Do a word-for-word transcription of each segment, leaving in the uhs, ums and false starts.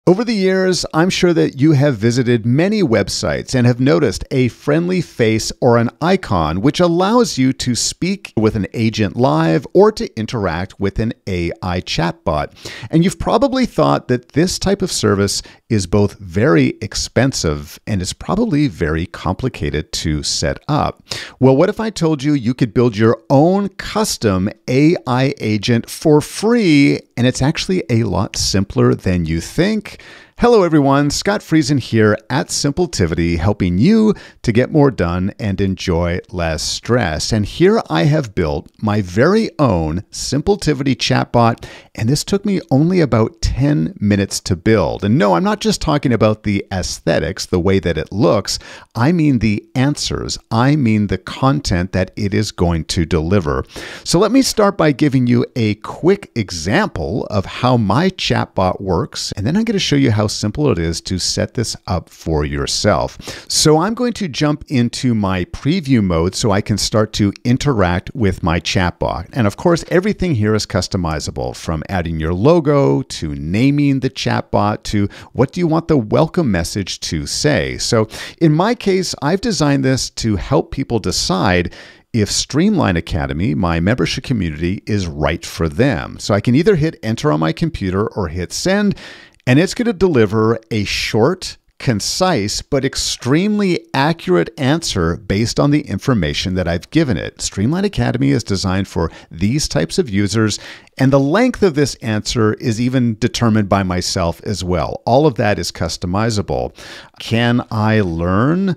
Over the years, I'm sure that you have visited many websites and have noticed a friendly face or an icon which allows you to speak with an agent live or to interact with an A I chatbot. And you've probably thought that this type of service is both very expensive and is probably very complicated to set up. Well, what if I told you you could build your own custom A I agent for free, and it's actually a lot simpler than you think? Hello everyone, Scott Friesen here at Simpletivity, helping you to get more done and enjoy less stress. And here I have built my very own Simpletivity chatbot, and this took me only about ten minutes to build. And no, I'm not just talking about the aesthetics, the way that it looks. I mean the answers. I mean the content that it is going to deliver. So let me start by giving you a quick example of how my chatbot works, and then I'm going to show you how simple it is to set this up for yourself. So I'm going to jump into my preview mode so I can start to interact with my chatbot. And of course, everything here is customizable, from adding your logo to naming the chatbot to what do you want the welcome message to say. So in my case, I've designed this to help people decide if Streamline Academy, my membership community, is right for them. So I can either hit enter on my computer or hit send, and it's going to deliver a short, concise, but extremely accurate answer based on the information that I've given it. Streamline Academy is designed for these types of users, and the length of this answer is even determined by myself as well. All of that is customizable. Can I learn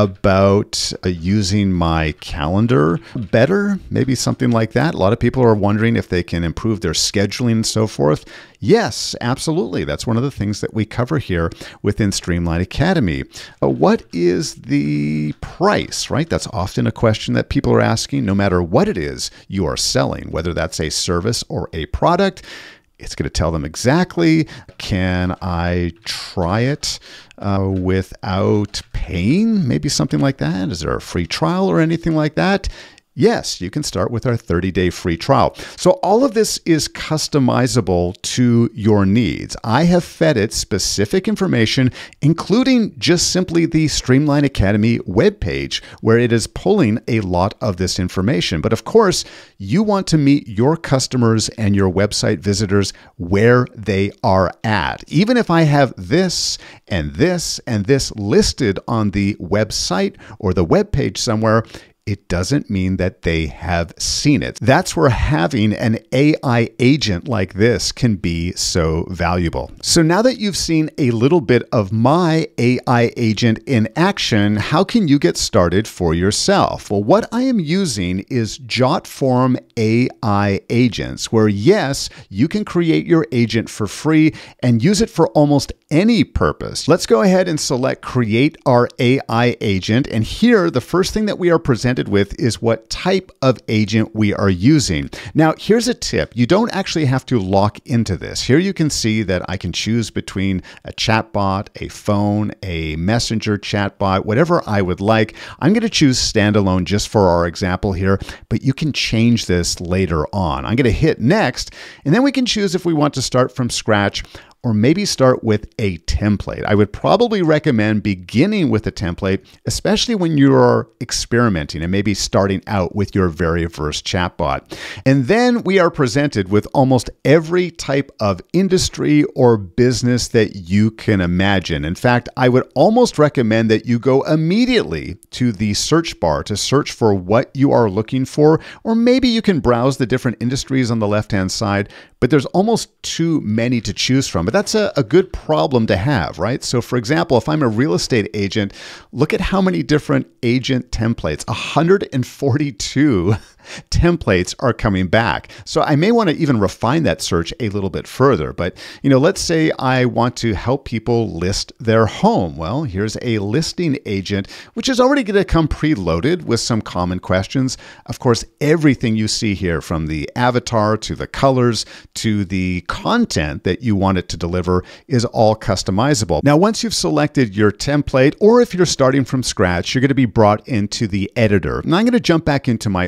about uh, using my calendar better? Maybe something like that. A lot of people are wondering if they can improve their scheduling and so forth. Yes, absolutely. That's one of the things that we cover here within Streamline Academy. Uh, what is the price, right? That's often a question that people are asking, no matter what it is you are selling, whether that's a service or a product. It's going to tell them exactly. Can I try it uh, without paying? Maybe something like that. Is there a free trial or anything like that? Yes, you can start with our thirty day free trial. So all of this is customizable to your needs. I have fed it specific information, including just simply the Streamline Academy webpage, where it is pulling a lot of this information. But of course, you want to meet your customers and your website visitors where they are at. Even if I have this and this and this listed on the website or the webpage somewhere, it doesn't mean that they have seen it. That's where having an A I agent like this can be so valuable. So now that you've seen a little bit of my A I agent in action, how can you get started for yourself? Well, what I am using is Jotform A I Agents, where yes, you can create your agent for free and use it for almost any purpose. Let's go ahead and select Create Our A I Agent. And here, the first thing that we are presented with is what type of agent we are using. Now, here's a tip. You don't actually have to lock into this. Here you can see that I can choose between a chatbot, a phone, a messenger chatbot, whatever I would like. I'm going to choose standalone just for our example here, but you can change this later on. I'm going to hit next, and then we can choose if we want to start from scratch or maybe start with a template. I would probably recommend beginning with a template, especially when you're experimenting and maybe starting out with your very first chatbot. And then we are presented with almost every type of industry or business that you can imagine. In fact, I would almost recommend that you go immediately to the search bar to search for what you are looking for, or maybe you can browse the different industries on the left-hand side, but there's almost too many to choose from. But that's a, a good problem to have, right? So for example, if I'm a real estate agent, look at how many different agent templates, one hundred forty-two templates are coming back. So I may want to even refine that search a little bit further. But, you know, let's say I want to help people list their home. Well, here's a listing agent, which is already going to come preloaded with some common questions. Of course, everything you see here, from the avatar to the colors to the content that you want it to deliver, is all customizable. Now, once you've selected your template, or if you're starting from scratch, you're going to be brought into the editor. And I'm going to jump back into my own here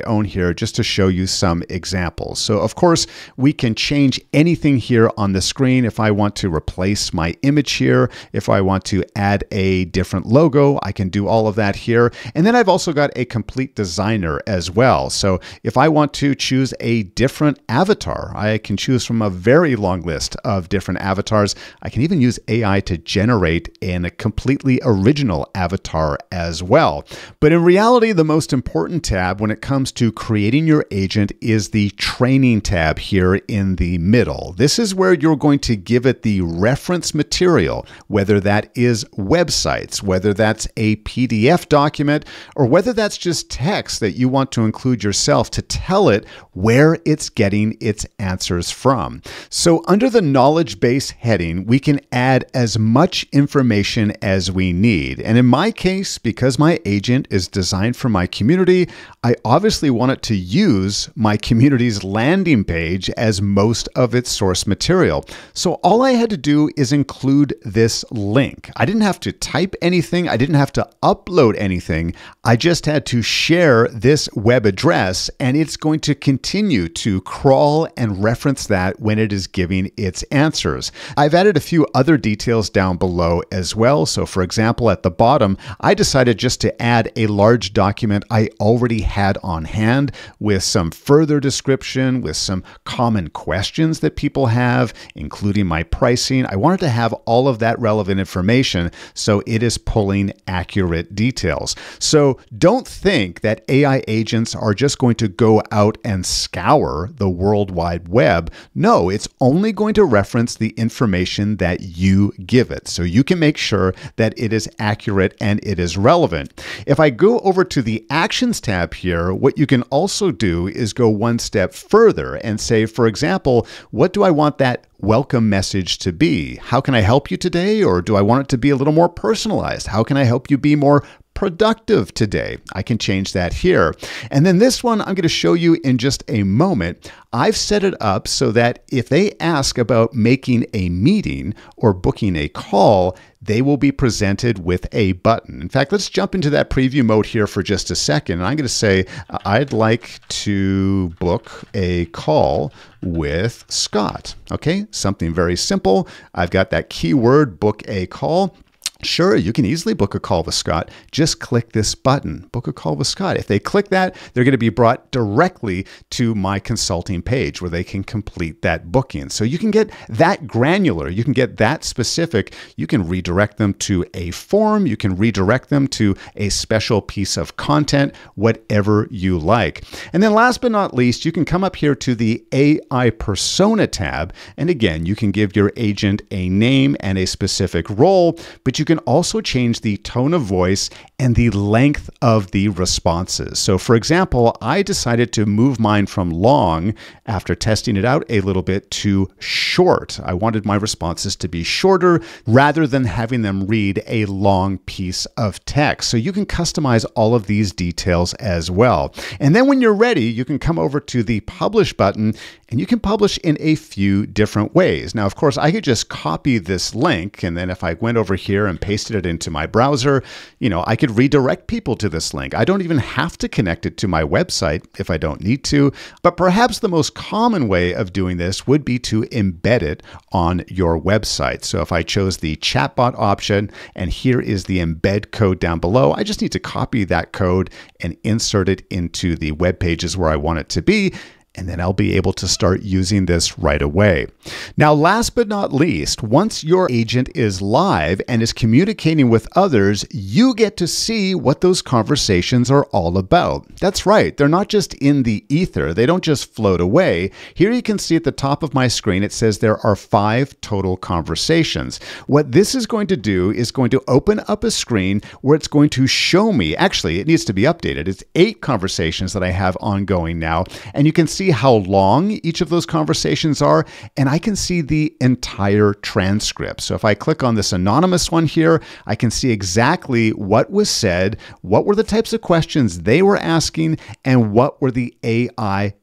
here just to show you some examples. So of course, we can change anything here on the screen. If I want to replace my image here, if I want to add a different logo, I can do all of that here. And then I've also got a complete designer as well. So if I want to choose a different avatar, I can choose from a very long list of different avatars. I can even use A I to generate in a completely original avatar as well. But in reality, the most important tab when it comes to creating your agent is the training tab here in the middle. This is where you're going to give it the reference material, whether that is websites, whether that's a P D F document, or whether that's just text that you want to include yourself to tell it where it's getting its answers from. So under the knowledge base heading, we can add as much information as we need. And in my case, because my agent is designed for my community, I obviously want it to use my community's landing page as most of its source material. So all I had to do is include this link. I didn't have to type anything. I didn't have to upload anything. I just had to share this web address, and it's going to continue to crawl and reference that when it is giving its answers. I've added a few other details down below as well. So for example, at the bottom, I decided just to add a large document I already had on hand with some further description, with some common questions that people have, including my pricing. I wanted to have all of that relevant information so it is pulling accurate details. So don't think that A I agents are just going to go out and scour the World Wide Web. No, it's only going to reference the information that you give it. So you can make sure that it is accurate and it is relevant. If I go over to the Actions tab here, what you can also do is go one step further and say, for example, what do I want that welcome message to be? How can I help you today? Or do I want it to be a little more personalized? How can I help you be more productive today? I can change that here. And then this one I'm going to show you in just a moment. I've set it up so that if they ask about making a meeting or booking a call, they will be presented with a button. In fact, let's jump into that preview mode here for just a second. And I'm going to say, I'd like to book a call with Scott. Okay, something very simple. I've got that keyword, book a call. Sure, you can easily book a call with Scott. Just click this button, book a call with Scott. If they click that, they're going to be brought directly to my consulting page where they can complete that booking. So you can get that granular, you can get that specific. You can redirect them to a form, you can redirect them to a special piece of content, whatever you like. And then last but not least, you can come up here to the A I Persona tab. And again, you can give your agent a name and a specific role, but you can also change the tone of voice and the length of the responses. So for example, I decided to move mine from long after testing it out a little bit to short. I wanted my responses to be shorter rather than having them read a long piece of text. So you can customize all of these details as well. And then when you're ready, you can come over to the publish button and you can publish in a few different ways. Now, of course, I could just copy this link, and then if I went over here and pasted it into my browser, you know, I could redirect people to this link. I don't even have to connect it to my website if I don't need to, but perhaps the most common way of doing this would be to embed it on your website. So if I chose the chatbot option, and here is the embed code down below, I just need to copy that code and insert it into the web pages where I want it to be. And then I'll be able to start using this right away. Now, last but not least, once your agent is live and is communicating with others, you get to see what those conversations are all about. That's right. They're not just in the ether. They don't just float away. Here you can see at the top of my screen, it says there are five total conversations. What this is going to do is going to open up a screen where it's going to show me, actually, it needs to be updated. It's eight conversations that I have ongoing now. And you can see how long each of those conversations are, and I can see the entire transcript. So if I click on this anonymous one here, I can see exactly what was said, what were the types of questions they were asking, and what were the A I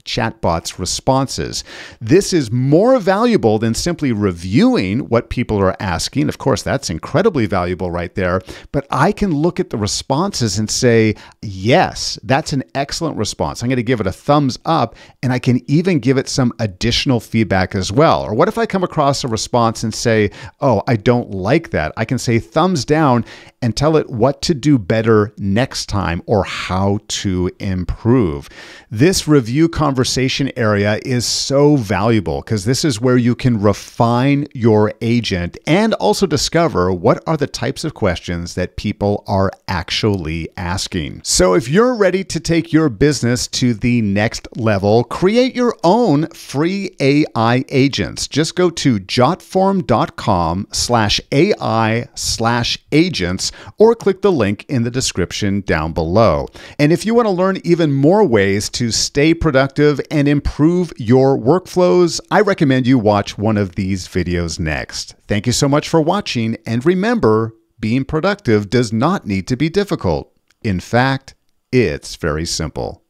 Chatbot's responses. This is more valuable than simply reviewing what people are asking. Of course, that's incredibly valuable right there, but I can look at the responses and say, yes, that's an excellent response. I'm going to give it a thumbs up, and I can even give it some additional feedback as well. Or what if I come across a response and say, oh, I don't like that? I can say thumbs down and tell it what to do better next time or how to improve. This review conversation area is so valuable because this is where you can refine your agent and also discover what are the types of questions that people are actually asking. So if you're ready to take your business to the next level, create your own free A I agents. Just go to jotform.com slash AI slash agents or click the link in the description down below. And if you want to learn even more ways to stay productive and improve your workflows, I recommend you watch one of these videos next. Thank you so much for watching, and remember, being productive does not need to be difficult. In fact, it's very simple.